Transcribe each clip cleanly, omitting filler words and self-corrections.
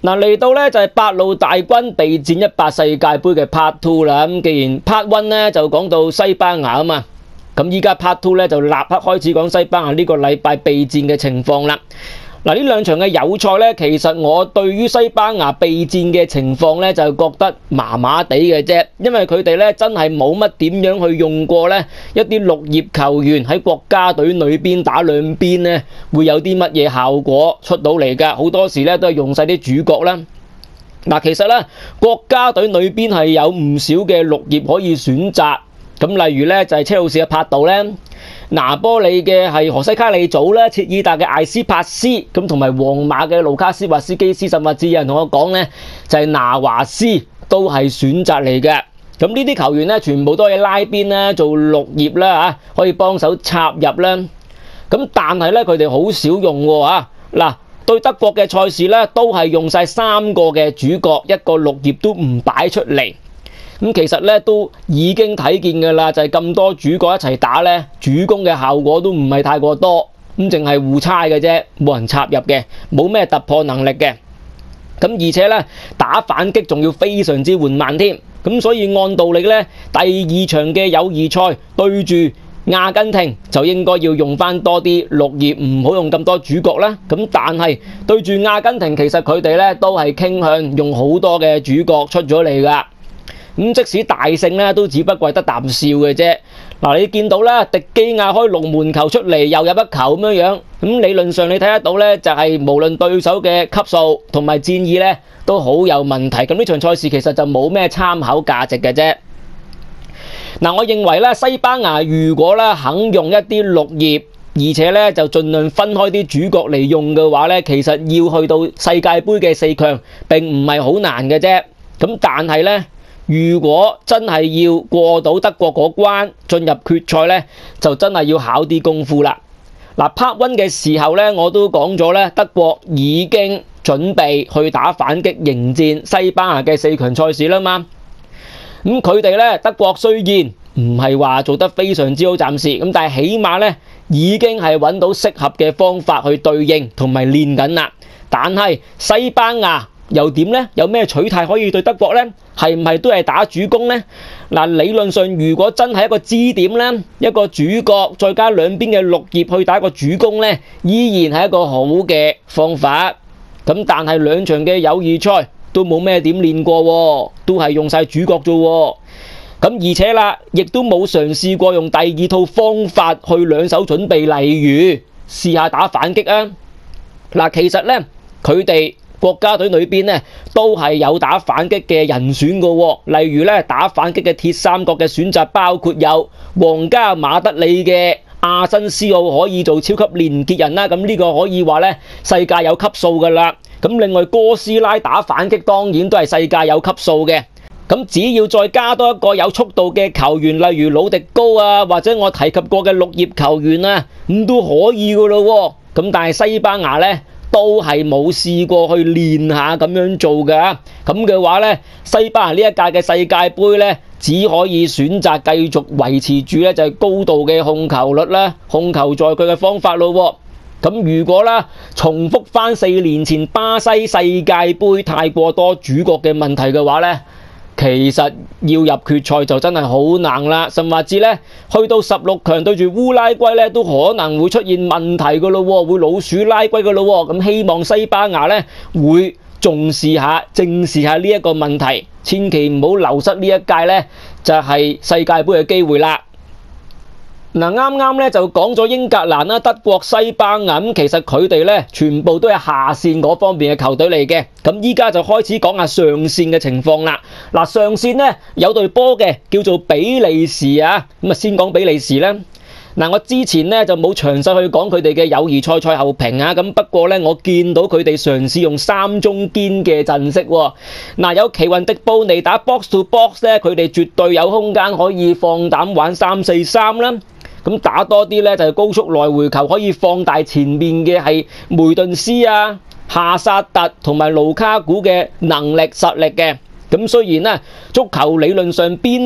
嗱，嚟到咧就係八路大軍備戰18世界盃嘅 Part Two 啦。咁既然 Part One 咧就講到西班牙啊嘛，咁依家 Part Two 咧就立刻開始講西班牙呢個禮拜備戰嘅情況啦。嗱，呢兩場嘅友賽咧，其實我對於西班牙備戰嘅情況咧就覺得麻麻地嘅啫，因為佢哋咧真係冇乜點樣去用過咧一啲綠葉球員喺國家隊裏邊打兩邊咧會有啲乜嘢效果出到嚟㗎，好多時咧都係用晒啲主角啦。嗱，其實咧國家隊裏邊係有唔少嘅綠葉可以選擇，咁例如咧就係車路士嘅帕杜咧。拿波利嘅係何西卡利祖啦，切爾達嘅艾斯帕斯，咁同埋皇馬嘅盧卡斯華斯基斯，甚至有人同我講咧，就係拿華斯都係選擇嚟嘅。咁呢啲球員咧，全部都係拉邊啦，做綠葉啦嚇，可以幫手插入啦。咁但係咧，佢哋好少用喎嚇。嗱，對德國嘅賽事咧，都係用晒3個嘅主角，一個綠葉都唔擺出嚟。咁其實咧都已經睇見㗎啦，就係咁多主角一齊打咧，主攻嘅效果都唔係太過多，咁淨係互猜嘅啫，冇人插入嘅，冇咩突破能力嘅。咁而且咧打反擊仲要非常之緩慢添，咁所以按道理咧，第2場嘅友誼賽對住阿根廷就應該要用翻多啲綠葉，唔好用咁多主角啦。咁但係對住阿根廷，其實佢哋咧都係傾向用好多嘅主角出咗嚟㗎。咁即使大勝咧，都只不過係得啖笑嘅啫。嗱，你見到啦，迪基亞開龍門球出嚟，又入一球咁樣樣。咁理論上你睇得到咧，就係無論對手嘅級數同埋戰意咧，都好有問題。咁呢場賽事其實就冇咩參考價值嘅啫。嗱，我認為咧，西班牙如果咧肯用一啲綠葉，而且咧就盡量分開啲主角嚟用嘅話咧，其實要去到世界盃嘅4強並唔係好難嘅啫。咁但係咧，如果真係要過到德國嗰關進入決賽呢，就真係要考啲功夫啦。嗱，Part 1嘅時候呢，我都講咗呢，德國已經準備去打反擊迎戰西班牙嘅4強賽事啦嘛。咁佢哋呢，德國雖然唔係話做得非常之好暫時，咁但係起碼呢已經係揾到適合嘅方法去對應同埋練緊啦。但係西班牙又點呢？有咩取態可以對德國呢？係唔係都係打主攻呢？嗱，理論上如果真係一個支點呢，一個主角再加兩邊嘅綠葉去打一個主攻呢，依然係一個好嘅方法。咁但係兩場嘅友誼賽都冇咩點練過，都係用晒主角啫。咁而且啦，亦都冇嘗試過用第2套方法去兩手準備，例如試下打反擊啊。嗱，其實呢，佢哋國家隊裏邊咧都係有打反擊嘅人選嘅喎，例如咧打反擊嘅鐵三角嘅選擇包括有皇家馬德里嘅阿申斯奧可以做超級連結人啦，咁呢個可以話咧世界有級數㗎啦。咁另外哥斯拉打反擊當然都係世界有級數嘅。咁只要再加多一個有速度嘅球員，例如魯迪高啊，或者我提及過嘅綠葉球員啊，咁都可以㗎咯喎。咁但係西班牙咧，都係冇試過去練下咁樣做㗎，咁嘅話呢，西班牙呢一屆嘅世界盃呢，只可以選擇繼續維持住呢就係高度嘅控球率啦，控球在佢嘅方法咯。咁如果啦重複翻4年前巴西世界盃太過多主角嘅問題嘅話呢，其實要入決賽就真係好難啦，甚至咧去到16強對住烏拉圭咧都可能會出現問題噶咯，會老鼠拉龜噶咯。咁希望西班牙咧會重視下、正視下呢一個問題，千祈唔好流失呢一屆咧就係世界盃嘅機會啦。嗱，啱啱咧就講咗英格蘭啦、德國、西班牙，咁其實佢哋咧全部都係下線嗰方面嘅球隊嚟嘅。咁依家就開始講下上線嘅情況啦。嗱，上線咧有隊波嘅叫做比利時啊，咁啊先講比利時啦。嗱，我之前咧就冇詳細去講佢哋嘅友誼賽後評啊，咁不過咧我見到佢哋嘗試用3中堅嘅陣式喎。嗱，有奇雲迪布尼打 box to box 咧，佢哋絕對有空間可以放膽玩3-4-3啦。咁打多啲咧就係高速來回球，可以放大前面嘅係梅頓斯啊、夏薩特同埋盧卡古嘅能力實力嘅。咁雖然咧足球理論上邊咧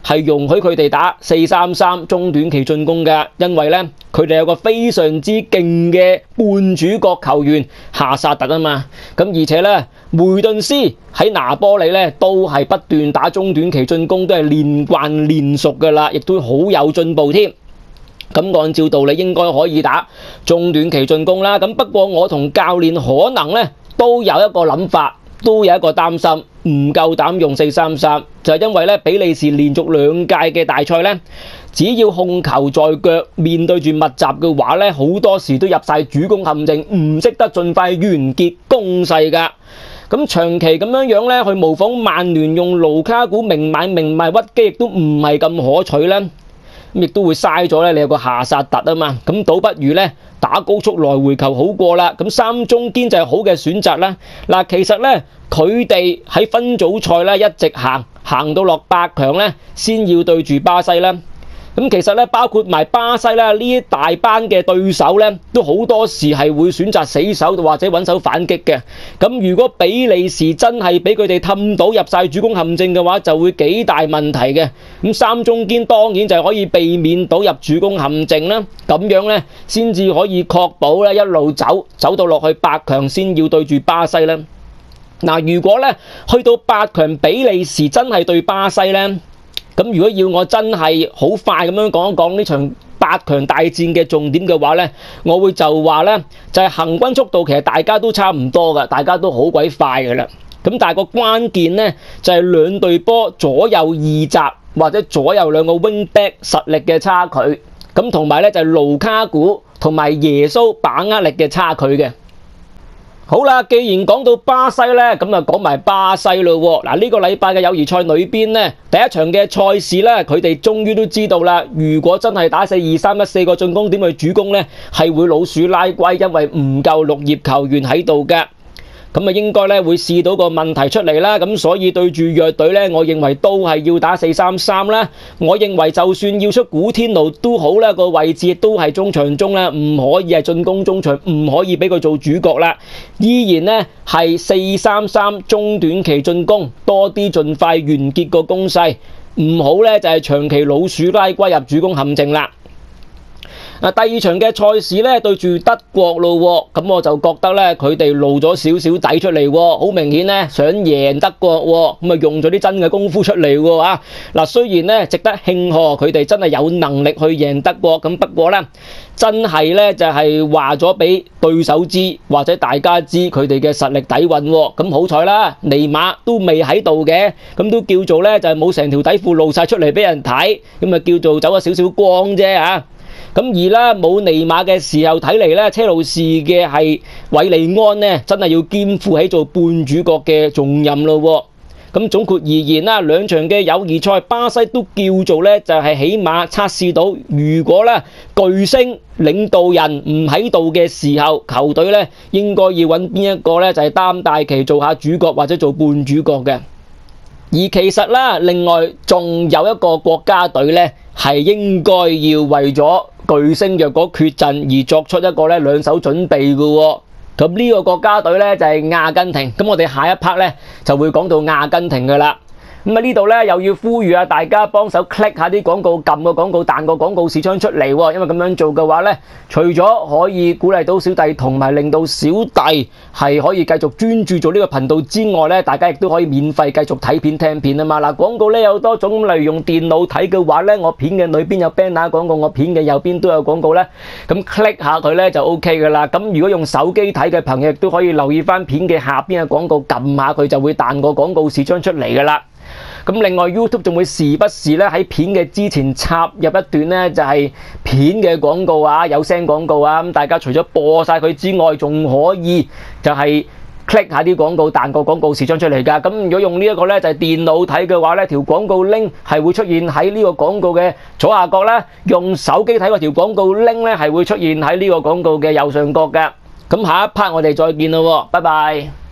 係容許佢哋打4-3-3中短期進攻嘅，因為咧佢哋有個非常之勁嘅半主角球員夏薩特啊嘛。咁而且咧梅頓斯喺拿波里咧都係不斷打中短期進攻，都係練慣練熟噶啦，亦都好有進步添。咁按照道理應該可以打中短期進攻啦。咁不過我同教練可能咧都有一個諗法，都有一個擔心，唔夠膽用4-3-3，就係因為咧比利時連續2屆嘅大賽咧，只要控球在腳，面對住密集嘅話咧，好多時都入晒主攻陷阱，唔識得盡快完結攻勢㗎。咁長期咁樣咧，去模仿曼聯用盧卡古明買明賣屈機，亦都唔係咁可取咧。亦都會嘥咗咧，你有個夏薩特啊嘛，咁倒不如咧打高速來回球好過啦。咁3中堅就係好嘅選擇啦。嗱，其實咧佢哋喺分組賽咧一直行到落8強咧，先要對住巴西啦。咁其實咧，包括埋巴西咧呢一大班嘅對手咧，都好多時係會選擇死守或者穩守反擊嘅。咁如果比利時真係俾佢哋氹到入晒主攻陷阱嘅話，就會幾大問題嘅。咁3中堅當然就係可以避免到入主攻陷阱啦。咁樣咧，先至可以確保咧一路走到落去8強先要對住巴西啦。嗱，如果咧去到8強，比利時真係對巴西咧。咁如果要我真係好快咁樣講一講呢場8強大戰嘅重點嘅話呢，我會就話呢，就係行軍速度其實大家都差唔多㗎，大家都好鬼快㗎啦。咁但係個關鍵呢，就係兩隊波左右二閘或者左右兩個 wing back 實力嘅差距，咁同埋呢就係盧卡古同埋耶穌把握力嘅差距嘅。好啦，既然講到巴西咧，咁就講埋巴西咯。嗱，呢個禮拜嘅友誼賽裏邊咧，第一場嘅賽事咧，佢哋終於都知道啦。如果真係打4-2-3-1，4個進攻點去主攻咧，係會老鼠拉龜，因為唔夠綠葉球員喺度嘅。咁啊，應該咧會試到個問題出嚟啦。咁所以對住弱隊咧，我認為都係要打4-3-3啦。我認為就算要出古天奴都好啦，個位置都係中場中啦，唔可以係進攻中場，唔可以俾佢做主角啦。依然咧係4-3-3中短期進攻，多啲盡快完結個攻勢，唔好咧就係長期老鼠拉龜入主攻陷阱啦。第二場嘅賽事咧對住德國咯，咁我就覺得咧佢哋露咗少少底出嚟，好明顯咧想贏德國，咁啊用咗啲真嘅功夫出嚟喎啊！嗱，雖然咧值得慶賀佢哋真係有能力去贏德國，咁不過咧真係咧就係話咗俾對手知或者大家知佢哋嘅實力底蘊喎，咁好彩啦，尼馬都未喺度嘅，咁都叫做咧就係冇成條底褲露晒出嚟俾人睇，咁啊叫做走咗少少光啫嚇。咁而啦冇尼馬嘅時候，睇嚟咧車路士嘅係韋利安呢，真係要肩負起做半主角嘅重任咯。咁總括而言啦，兩場嘅友誼賽，巴西都叫做咧就係起碼測試到，如果咧巨星領導人唔喺度嘅時候，球隊咧應該要揾邊一個咧就係擔大旗做下主角或者做半主角嘅。而其實啦，另外仲有一個國家隊咧係應該要為咗巨星若果缺陣而作出一個咧兩手準備嘅喎。咁呢個國家隊咧就係阿根廷。咁我哋下一 part 咧就會講到阿根廷嘅啦。咁啊呢度咧又要呼籲下大家幫手 click 下啲廣告，撳個廣告，彈個廣告視窗出嚟喎。因為咁樣做嘅話咧，除咗可以鼓勵到小弟同埋令到小弟係可以繼續專注做呢個頻道之外咧，大家亦都可以免費繼續睇片聽片啊嘛。嗱，廣告咧有多種，例如用電腦睇嘅話咧，我片嘅裏邊有 banner 廣告，我片嘅右邊都有廣告咧。咁 click 下佢咧就 OK 噶啦。咁如果用手機睇嘅朋友亦都可以留意翻片嘅下邊嘅廣告，撳下佢就會彈個廣告視窗出嚟噶啦。咁另外 YouTube 仲會時不時咧喺片嘅之前插入一段咧就係片嘅廣告啊，有聲廣告啊，咁大家除咗播晒佢之外，仲可以就係 click 下啲廣告，彈個廣告視窗出嚟㗎。咁如果用呢一個咧就係電腦睇嘅話咧，條廣告 link 係會出現喺呢個廣告嘅左下角啦。用手機睇嗰條廣告 link 咧係會出現喺呢個廣告嘅右上角嘅。咁下一 part 我哋再見咯，拜拜。